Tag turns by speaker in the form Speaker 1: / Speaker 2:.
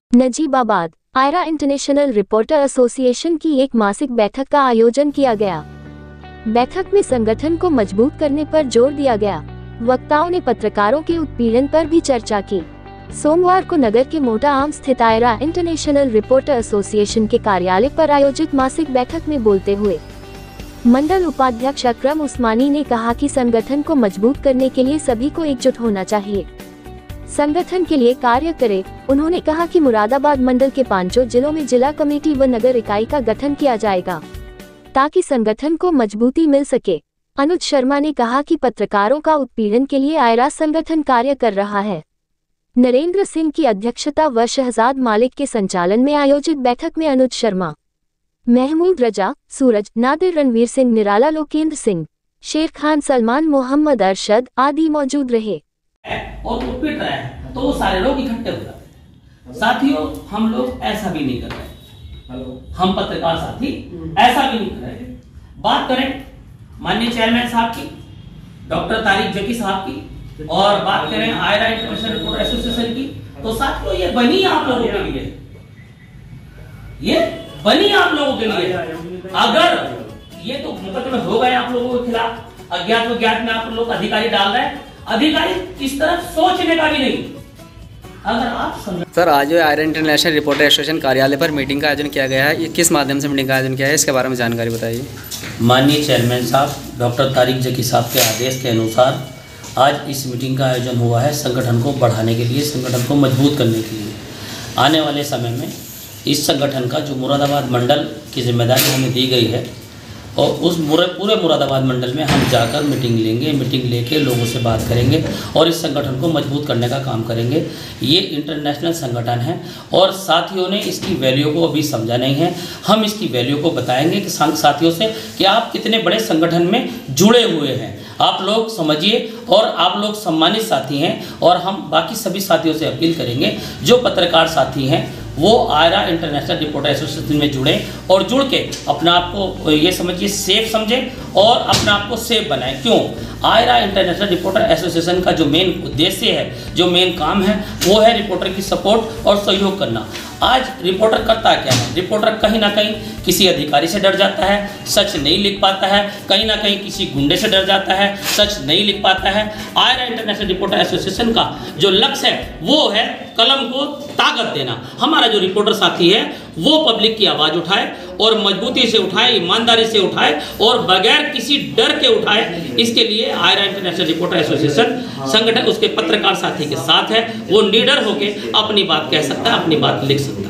Speaker 1: नजीबाबाद आयरा international reporter association की एक मासिक बैठक का आयोजन किया गया। बैठक में संगठन को मजबूत करने पर जोर दिया गया। वक्ताओं ने पत्रकारों के उत्पीड़न पर भी चर्चा की। सोमवार को नगर के मोटा आम स्थित आयरा इंटरनेशनल रिपोर्टर एसोसिएशन के कार्यालय पर आयोजित मासिक बैठक में बोलते हुए मंडल उपाध्यक्ष अकरम उस्मानी ने कहा कि संगठन को मजबूत करने के लिए सभी को एकजुट होना चाहिए, संगठन के लिए कार्य करे। उन्होंने कहा कि मुरादाबाद मंडल के 5 जिलों में जिला कमेटी व नगर इकाई का गठन किया जाएगा ताकि संगठन को मजबूती मिल सके। अनुज शर्मा ने कहा कि पत्रकारों का उत्पीड़न के लिए आयरा संगठन कार्य कर रहा है। नरेंद्र सिंह की अध्यक्षता व शहजाद मालिक के संचालन में आयोजित बैठक में अनुज शर्मा, महमूद रजा, सूरज, नादिर, रणवीर सिंह निराला, लोकेंद्र सिंह, शेर खान, सलमान, मोहम्मद अरशद आदि मौजूद रहे।
Speaker 2: और वो पिट रहे हैं तो वो सारे लोग इकट्ठे हो जाते हैं। साथियों, हम लोग ऐसा भी नहीं कर रहे, हम पत्रकार साथी ऐसा भी नहीं कर रहे। बात करें माननीय चेयरमैन साहब की, डॉक्टर तारिक जकी साहब की, और बात करें आयरा इंटरनेशनल रिपोर्टर एसोसिएशन की, तो साथियों ये बनी आप लोगों के लिए, ये बनी आप लोगों के लिए। अगर ये तो मुकदमे हो गए आप लोगों के खिलाफ, अज्ञात व ज्ञात में आप लोग अधिकारी डाल रहे हैं, अधिकारी इस तरह सोचने का भी नहीं। अगर आप
Speaker 3: सर, आज आयरा इंटरनेशनल रिपोर्टर एसोसिएशन कार्यालय पर मीटिंग का आयोजन किया गया है, ये किस माध्यम से मीटिंग का आयोजन किया है, इसके बारे में जानकारी बताइए।
Speaker 2: माननीय चेयरमैन साहब डॉक्टर तारिक जकी साहब के आदेश के अनुसार आज इस मीटिंग का आयोजन हुआ है, संगठन को बढ़ाने के लिए, संगठन को मजबूत करने के लिए। आने वाले समय में इस संगठन का जो मुरादाबाद मंडल की जिम्मेदारी हमें दी गई है, और उस पूरे मुरादाबाद मंडल में हम जाकर मीटिंग लेंगे, मीटिंग लेके लोगों से बात करेंगे और इस संगठन को मजबूत करने का काम करेंगे। ये इंटरनेशनल संगठन है और साथियों ने इसकी वैल्यू को अभी समझा नहीं है। हम इसकी वैल्यू को बताएंगे कि साथियों से कि आप कितने बड़े संगठन में जुड़े हुए हैं, आप लोग समझिए और आप लोग सम्मानित साथी हैं। और हम बाकी सभी साथियों से अपील करेंगे जो पत्रकार साथी हैं वो आयरा इंटरनेशनल रिपोर्टर एसोसिएशन में जुड़ें और जुड़ के अपना आप को ये समझिए सेफ समझें और अपना आप को सेफ बनाएं। क्यों? आयरा इंटरनेशनल रिपोर्टर एसोसिएशन का जो मेन उद्देश्य है, जो मेन काम है, वो है रिपोर्टर की सपोर्ट और सहयोग करना। आज रिपोर्टर करता क्या है? रिपोर्टर कहीं ना कहीं किसी अधिकारी से डर जाता है, सच नहीं लिख पाता है, कहीं ना कहीं किसी गुंडे से डर जाता है, सच नहीं लिख पाता है। आयरा इंटरनेशनल रिपोर्टर एसोसिएशन का जो लक्ष्य है वो है कलम को ताकत देना। हमारा जो रिपोर्टर साथी है वो पब्लिक की आवाज़ उठाए और मजबूती से उठाए, ईमानदारी से उठाए और बगैर किसी डर के उठाए। इसके लिए आयरा इंटरनेशनल रिपोर्टर एसोसिएशन संगठन उसके पत्रकार साथी के साथ है। वो निडर होकर अपनी बात कह सकता है, अपनी बात लिख सकता है।